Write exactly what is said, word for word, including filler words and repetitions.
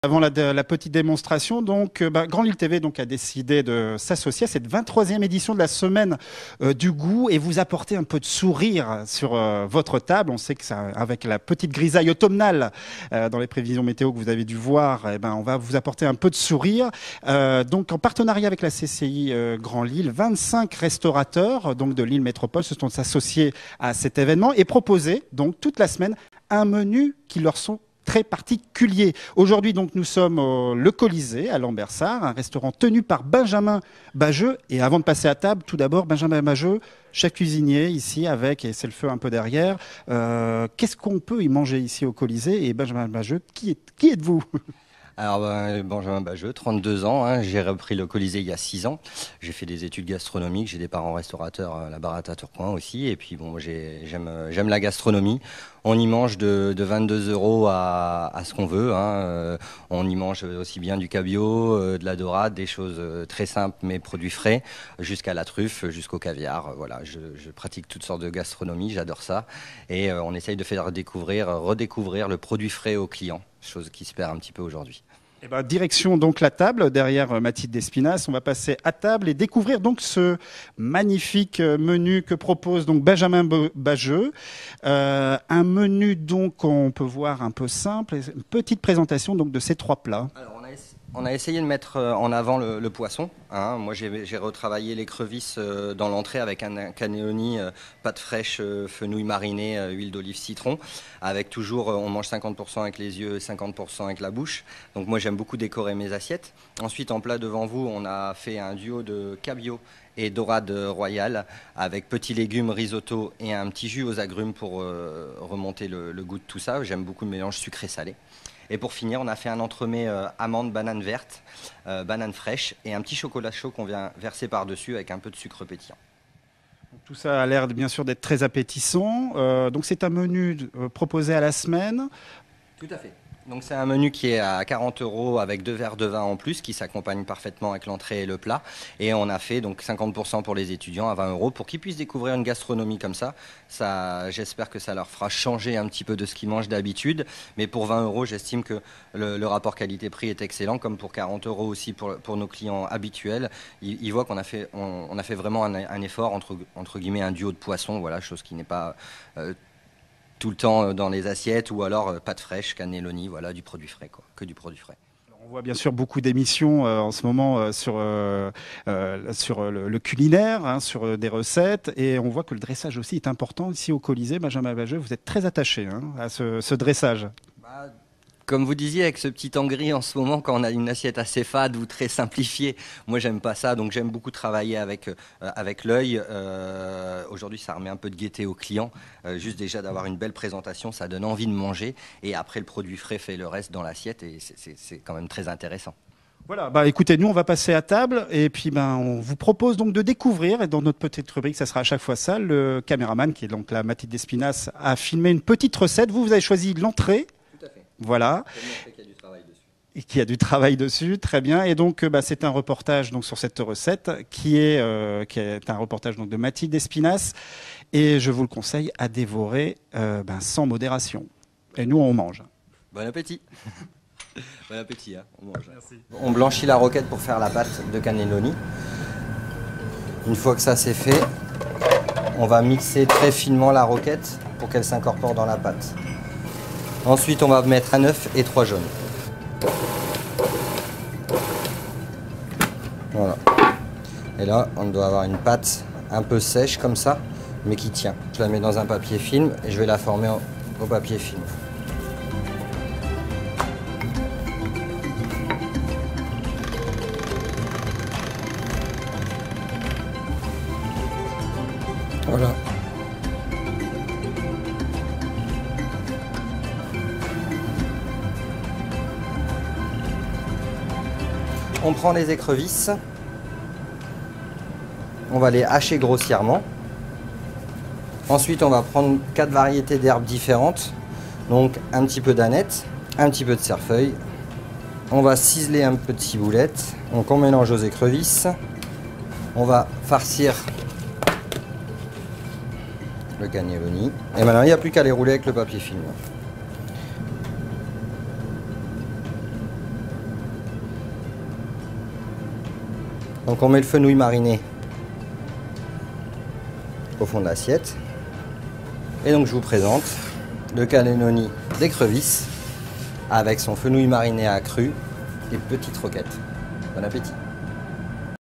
Avant la, la petite démonstration, donc, euh, bah, Grand Lille T V donc, a décidé de s'associer à cette vingt-troisième édition de la semaine euh, du goût et vous apporter un peu de sourire sur euh, votre table. On sait que ça, avec la petite grisaille automnale euh, dans les prévisions météo que vous avez dû voir, eh ben, on va vous apporter un peu de sourire. Euh, donc, en partenariat avec la C C I euh, Grand Lille, vingt-cinq restaurateurs donc, de Lille Métropole se sont associés à cet événement et proposé donc toute la semaine un menu qui leur sont très particulier. Aujourd'hui, donc, nous sommes au Le Colisée à Lambersart, un restaurant tenu par Benjamin Bajeux. Et avant de passer à table, tout d'abord, Benjamin Bajeux, chef cuisinier ici avec, et c'est le feu un peu derrière. Euh, Qu'est-ce qu'on peut y manger ici au Colisée? Et Benjamin Bajeux, qui, est, qui êtes-vous? Alors, ben, Benjamin Bajeux, trente-deux ans, hein, j'ai repris le Colisée il y a six ans. J'ai fait des études gastronomiques, j'ai des parents restaurateurs à la Baratte à Tourcoing aussi. Et puis, bon, j'aime j'aime la gastronomie. On y mange de, de vingt-deux euros à, à ce qu'on veut. Hein. Euh, on y mange aussi bien du cabillaud, euh, de la dorade, des choses euh, très simples mais produits frais, jusqu'à la truffe, jusqu'au caviar. Voilà, je, je pratique toutes sortes de gastronomie, j'adore ça. Et euh, on essaye de faire découvrir, redécouvrir le produit frais aux clients, chose qui se perd un petit peu aujourd'hui. Eh ben, direction donc la table, derrière Mathilde Despinasse. On va passer à table et découvrir donc ce magnifique menu que propose donc Benjamin Bajeux. Euh, un menu donc on peut voir un peu simple, une petite présentation donc de ces trois plats. Alors, on a On a essayé de mettre en avant le, le poisson. Hein. Moi, j'ai retravaillé l'écrevisse dans l'entrée avec un cannelloni, euh, pâte fraîche, euh, fenouil mariné, euh, huile d'olive, citron. Avec toujours, euh, on mange cinquante pour cent avec les yeux, cinquante pour cent avec la bouche. Donc moi, j'aime beaucoup décorer mes assiettes. Ensuite, en plat devant vous, on a fait un duo de cabillaud et dorade royale avec petits légumes, risotto et un petit jus aux agrumes pour euh, remonter le, le goût de tout ça. J'aime beaucoup le mélange sucré-salé. Et pour finir, on a fait un entremets euh, amande, banane verte, euh, banane fraîche et un petit chocolat chaud qu'on vient verser par-dessus avec un peu de sucre pétillant. Tout ça a l'air bien sûr d'être très appétissant. Euh, donc c'est un menu euh, proposé à la semaine. Tout à fait. Donc c'est un menu qui est à quarante euros avec deux verres de vin en plus qui s'accompagne parfaitement avec l'entrée et le plat. Et on a fait donc cinquante pour cent pour les étudiants à vingt euros pour qu'ils puissent découvrir une gastronomie comme ça. Ça, j'espère que ça leur fera changer un petit peu de ce qu'ils mangent d'habitude. Mais pour vingt euros, j'estime que le, le rapport qualité-prix est excellent, comme pour quarante euros aussi pour, pour nos clients habituels. Ils, ils voient qu'on a fait, on, on a fait vraiment un, un effort, entre, entre guillemets, un duo de poissons, voilà, chose qui n'est pas... Euh, tout le temps dans les assiettes, ou alors euh, pâte fraîche, cannelloni, voilà, du produit frais, quoi, que du produit frais. Alors, on voit bien sûr beaucoup d'émissions euh, en ce moment euh, sur, euh, euh, sur le, le culinaire, hein, sur euh, des recettes, et on voit que le dressage aussi est important ici au Colisée. Benjamin Bajeux, vous êtes très attaché hein, à ce, ce dressage. Bah, Comme vous disiez, avec ce petit temps gris en ce moment, quand on a une assiette assez fade ou très simplifiée, moi j'aime pas ça, donc j'aime beaucoup travailler avec, euh, avec l'œil. Euh, Aujourd'hui, ça remet un peu de gaieté aux clients. Euh, juste déjà d'avoir une belle présentation, ça donne envie de manger. Et après, le produit frais fait le reste dans l'assiette et c'est quand même très intéressant. Voilà, bah écoutez, nous on va passer à table et puis ben on vous propose donc de découvrir, et dans notre petite rubrique, ça sera à chaque fois ça, le caméraman qui est donc la Mathilde Despinasse a filmé une petite recette. Vous, vous avez choisi l'entrée. Tout à fait. Voilà. Qu'il y a du travail dessus. Et qui a du travail dessus, très bien. Et donc, bah, c'est un reportage donc sur cette recette qui est, euh, qui est un reportage donc de Mathilde Despinasse. Et je vous le conseille à dévorer euh, ben, sans modération. Et nous, on mange. Bon appétit. Bon appétit, hein. On mange. Merci. On blanchit la roquette pour faire la pâte de cannelloni. Une fois que ça c'est fait, on va mixer très finement la roquette pour qu'elle s'incorpore dans la pâte. Ensuite, on va mettre un œuf et trois jaunes. Voilà. Et là, on doit avoir une pâte un peu sèche comme ça, mais qui tient. Je la mets dans un papier film et je vais la former au papier film. Voilà. On prend les écrevisses, on va les hacher grossièrement. Ensuite, on va prendre quatre variétés d'herbes différentes. Donc un petit peu d'aneth, un petit peu de cerfeuil. On va ciseler un peu de ciboulette. Donc on mélange aux écrevisses. On va farcir le cannelloni. Et maintenant, il n'y a plus qu'à les rouler avec le papier film. Donc on met le fenouil mariné au fond de l'assiette. Et donc je vous présente le cannelloni d'écrevisse avec son fenouil mariné accru et petite roquette. Bon appétit!